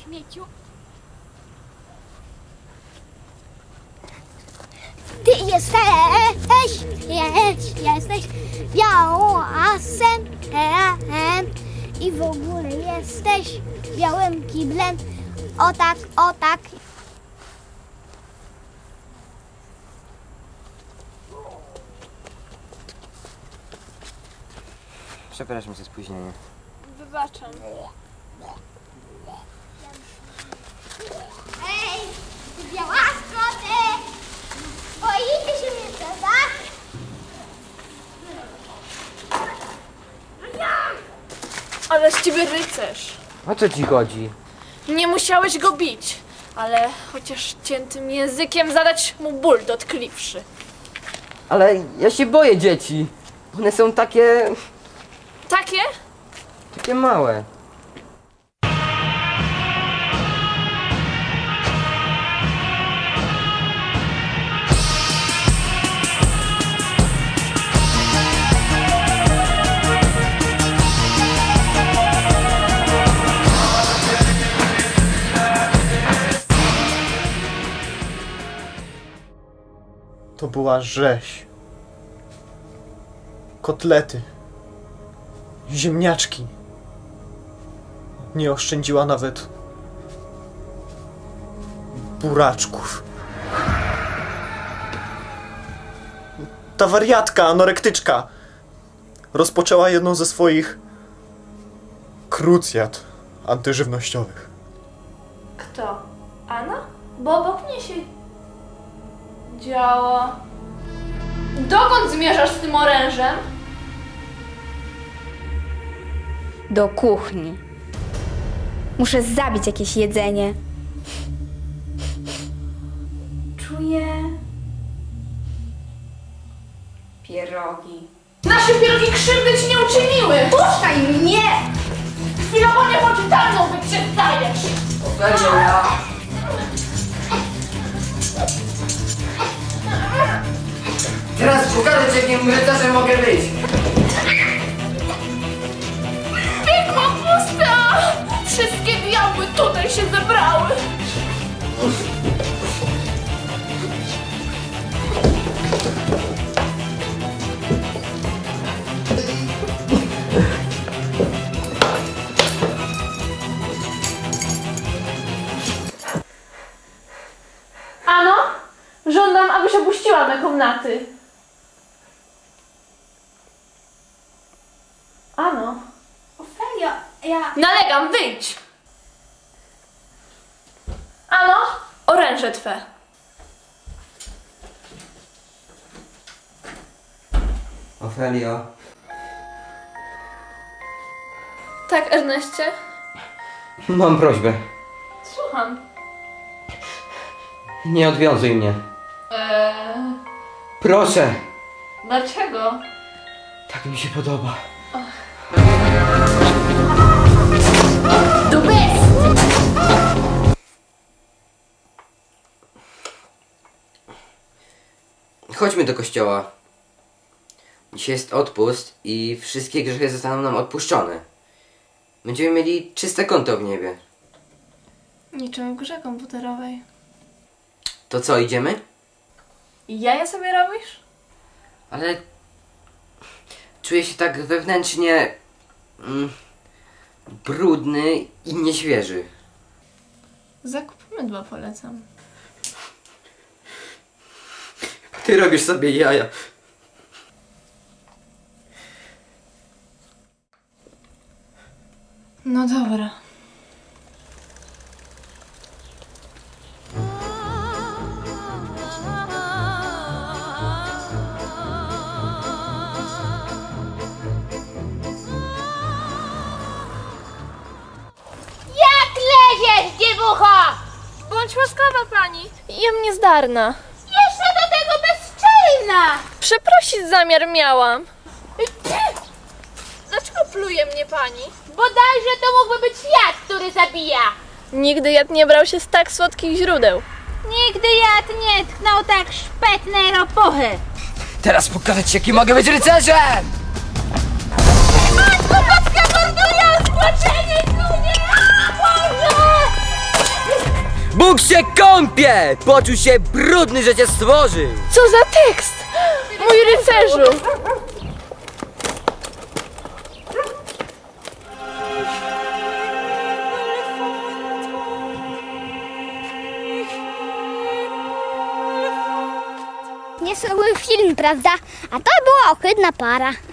śmieciu. Ty jesteś białasem i w ogóle jesteś białym kiblem. O tak, o tak. Przepraszam za spóźnienie. Wybaczam. Ej, białasko, ty! Boicie się mnie, prawda? Ale z ciebie rycerz. O co ci chodzi? Nie musiałeś go bić, ale chociaż ciętym językiem zadać mu ból dotkliwszy. Ale ja się boję dzieci. One są takie małe. To była rzeź. Kotlety. Ziemniaczki. Nie oszczędziła nawet buraczków. Ta wariatka, anorektyczka rozpoczęła jedną ze swoich krucjat antyżywnościowych. Kto? Anna? Bo obok mnie się działa. Dokąd zmierzasz z tym orężem? Do kuchni. Muszę zabić jakieś jedzenie. Czuję... pierogi. Nasze pierogi krzywdy ci nie uczyniły! Puszczaj mnie! Chwilowo niepoczytalną wyprzedzajesz! Ofelia! Teraz pokażę ci, jakim rycerzem mogę być. Piekło puste! Wszystkie diabły tutaj się zebrały! Ano, żądam, abyś opuściła me komnaty. Ano. Ofelio, ja... Nalegam, wyjdź! Ano, oręże twe. Ofelio. Tak, Erneście? Mam prośbę. Słucham. Nie odwiązuj mnie. Proszę. Dlaczego? Tak mi się podoba. Du bist! Chodźmy do kościoła. Dzisiaj jest odpust i wszystkie grzechy zostaną nam odpuszczone. Będziemy mieli czyste konto w niebie. Niczym w grze komputerowej. To co, idziemy? I jaja sobie robisz? Ale czuję się tak wewnętrznie brudny i nieświeży. Zakup mydła polecam. Ty robisz sobie jaja. No dobra. Jak leziesz, dziewucho? Bądź łaskawa, pani. Jem niezdarna. Jeszcze do tego bezczelna! Przeprosić zamiar miałam. Dlaczego pluje mnie pani? Bodajże to mógłby być jad, który zabija. Nigdy jad nie brał się z tak słodkich źródeł. Nigdy jad nie tknął tak szpetnej ropuchy. Teraz pokażę ci, jaki mogę być rycerzem! Matko, matka morduje, zgłoszenie, nie! A, Boże! Bóg się kąpie! Poczuł się brudny, że cię stworzył! Co za tekst! Mój rycerzu! Niezły film, prawda? A to była ohydna para.